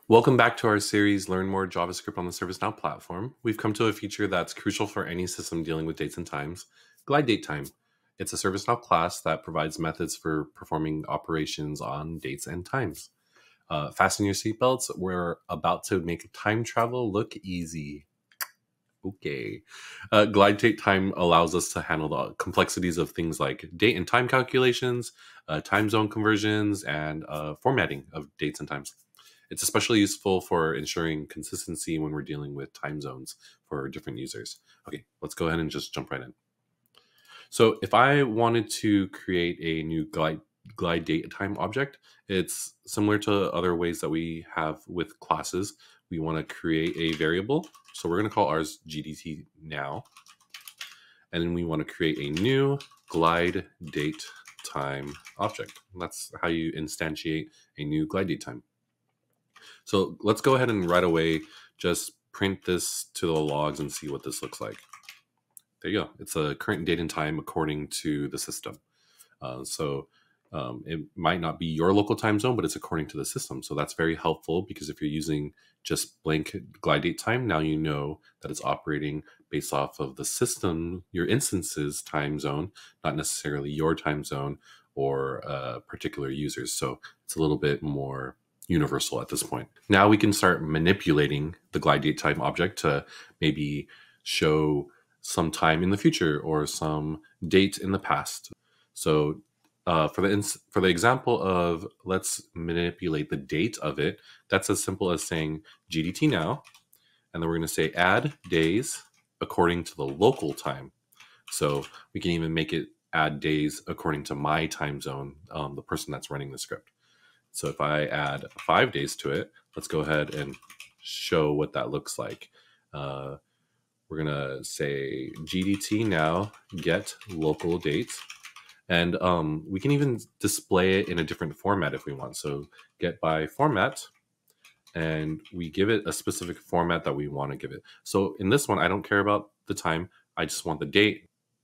Welcome back to our series, Learn More JavaScript on the ServiceNow platform. We've come to a feature that's crucial for any system dealing with dates and times, GlideDateTime. It's a ServiceNow class that provides methods for performing operations on dates and times. Fasten your seatbelts. We're about to make time travel look easy. Okay. GlideDateTime allows us to handle the complexities of things like date and time calculations, time zone conversions, and formatting of dates and times. It's especially useful for ensuring consistency when we're dealing with time zones for different users. Okay, let's go ahead and just jump right in. So if I wanted to create a new GlideDateTime object, it's similar to other ways that we have with classes. We want to create a variable. So we're going to call ours GDTNow. And then we want to create a new GlideDateTime object. And that's how you instantiate a new GlideDateTime. So let's go ahead and right away just print this to the logs and see what this looks like. There you go. It's a current date and time according to the system. It might not be your local time zone, but it's according to the system. So that's very helpful because if you're using just blank GlideDateTime, now you know that it's operating based off of the system, your instance's time zone, not necessarily your time zone or particular users. So it's a little bit more universal at this point. Now we can start manipulating the GlideDateTime object to maybe show some time in the future or some date in the past. So for the example of let's manipulate the date of it, that's as simple as saying GDTNow, and then we're going to say add days according to the local time. So we can even make it add days according to my time zone, the person that's running the script. So if I add 5 days to it, let's go ahead and show what that looks like. We're going to say GDTNow get local date. And we can even display it in a different format if we want. So get by format, and we give it a specific format that we want to give it. So in this one, I don't care about the time. I just want the date.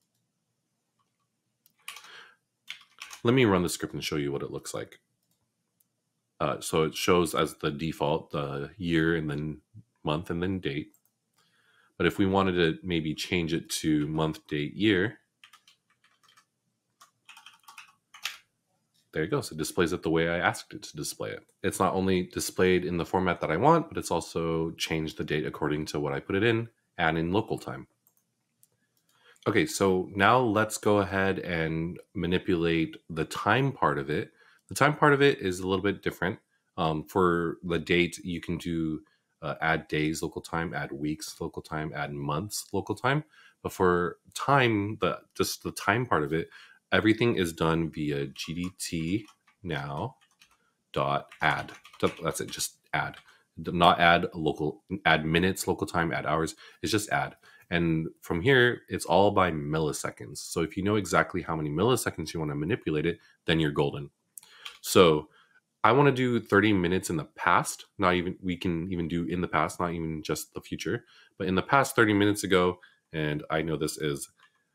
Let me run the script and show you what it looks like. So it shows as the default, the year and then month and then date. But if we wanted to maybe change it to month, date, year, there you go. So it displays it the way I asked it to display it. It's not only displayed in the format that I want, but it's also changed the date according to what I put it in and in local time. Okay, so now let's go ahead and manipulate the time part of it. The time part of it is a little bit different. For the date, you can do add days local time, add weeks local time, add months local time. But for time, just the time part of it, everything is done via GDTNow.add. That's it, just add. Not add minutes local time, add hours. It's just add. And from here, it's all by milliseconds. So if you know exactly how many milliseconds you want to manipulate it, then you're golden. So I want to do 30 minutes in the past. We can even do in the past, not even just the future, but in the past 30 minutes ago. And I know this is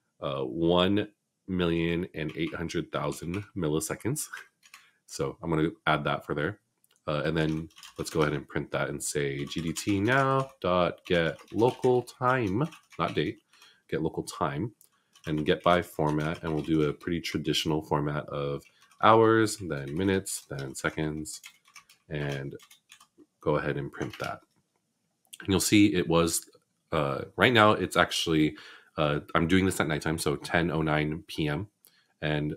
1,800,000 milliseconds. So I'm going to add that for there. And then let's go ahead and print that and say GDTNow.get local time, not date, get local time, and get by format. And we'll do a pretty traditional format of hours, then minutes, then seconds, and go ahead and print that. And you'll see it was, right now it's actually, I'm doing this at nighttime, so 10:09 p.m. and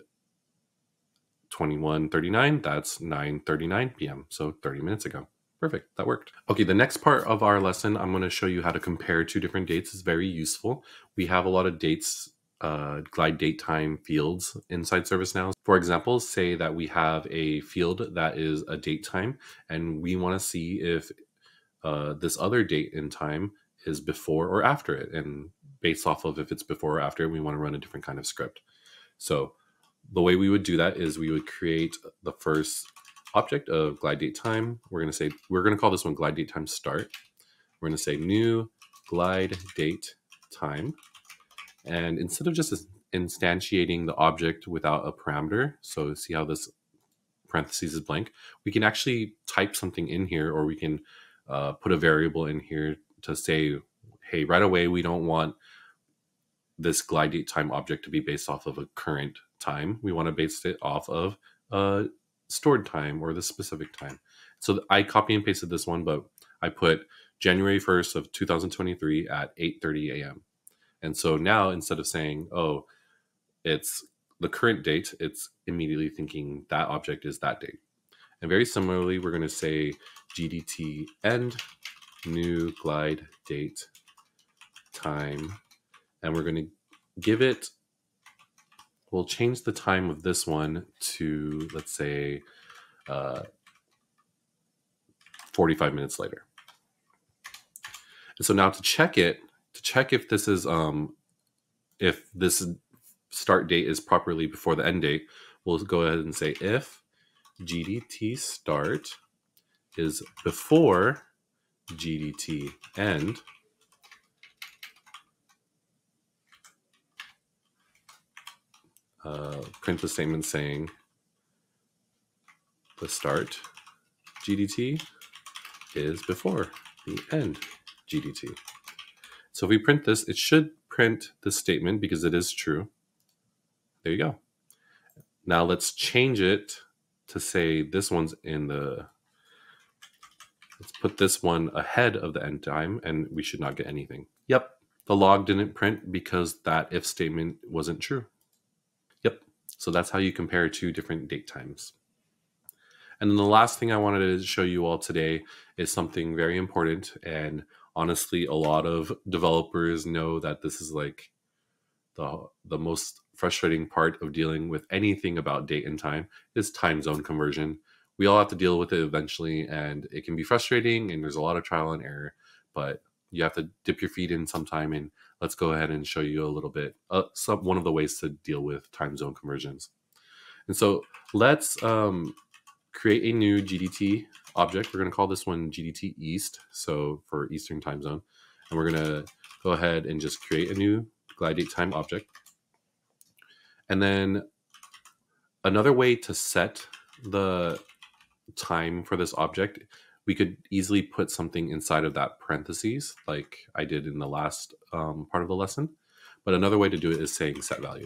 21:39, that's 9:39 p.m. So 30 minutes ago. Perfect, that worked. Okay, the next part of our lesson, I'm going to show you how to compare two different dates. It's very useful. We have a lot of dates, GlideDateTime fields inside ServiceNow. For example, say that we have a field that is a date time, and we want to see if this other date and time is before or after it. And based off of if it's before or after, we want to run a different kind of script. So the way we would do that is we would create the first object of GlideDateTime. We're going to call this one GlideDateTime start. We're going to say new GlideDateTime. And instead of just instantiating the object without a parameter, so see how this parentheses is blank, we can actually type something in here, or we can put a variable in here to say, hey, right away, we don't want this GlideDateTime object to be based off of a current time. We want to base it off of a stored time or the specific time. So I copy and pasted this one, but I put January 1st of 2023 at 8:30 a.m. And so now instead of saying, oh, it's the current date, it's immediately thinking that object is that date. And very similarly, we're going to say GDT end new glide date time. And we're going to give it, we'll change the time of this one to, let's say, 45 minutes later. And so now to check it, to check if this is, if this start date is properly before the end date, we'll go ahead and say if GDT start is before GDT end, print the statement saying the start GDT is before the end GDT. So if we print this, it should print this statement because it is true. There you go. Now let's change it to say this one's in the, let's put this one ahead of the end time, and we should not get anything. Yep, the log didn't print because that if statement wasn't true. Yep, so that's how you compare two different date times. And then the last thing I wanted to show you all today is something very important. And honestly, a lot of developers know that this is like the most frustrating part of dealing with anything about date and time is time zone conversion. We all have to deal with it eventually, and it can be frustrating, and there's a lot of trial and error, but you have to dip your feet in sometime. And let's go ahead and show you a little bit, one of the ways to deal with time zone conversions. And so let's create a new GDT object. We're going to call this one GDT East, so for Eastern time zone. And we're going to go ahead and just create a new GlideDateTime object. And then another way to set the time for this object, we could easily put something inside of that parentheses like I did in the last part of the lesson. But another way to do it is saying set value.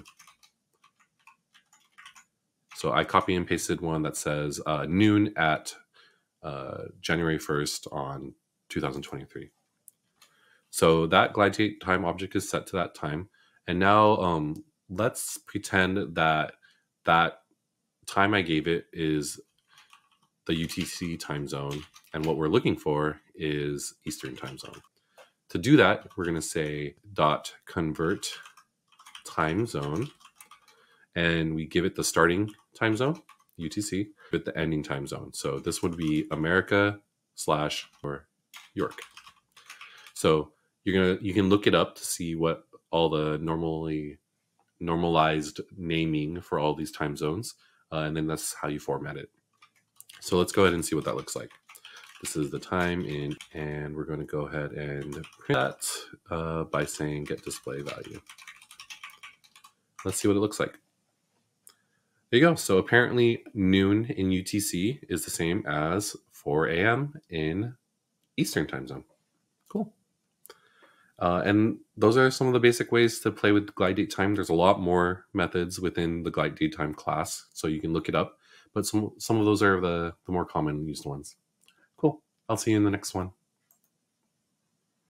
So I copy and pasted one that says noon at January 1st on 2023. So that GlideDateTime object is set to that time. And now let's pretend that that time I gave it is the UTC time zone. And what we're looking for is Eastern time zone. To do that, we're going to say .convert time zone. And we give it the starting time zone, UTC, with the ending time zone. So this would be America / or York. So you can look it up to see what all the normalized naming for all these time zones, and then that's how you format it. So let's go ahead and see what that looks like. This is the time in, and we're going to go ahead and print that by saying get display value. Let's see what it looks like. There you go. So apparently noon in UTC is the same as 4 a.m. in Eastern time zone. Cool. And those are some of the basic ways to play with GlideDateTime. There's a lot more methods within the GlideDateTime class, so you can look it up. But some of those are the more common used ones. Cool. I'll see you in the next one.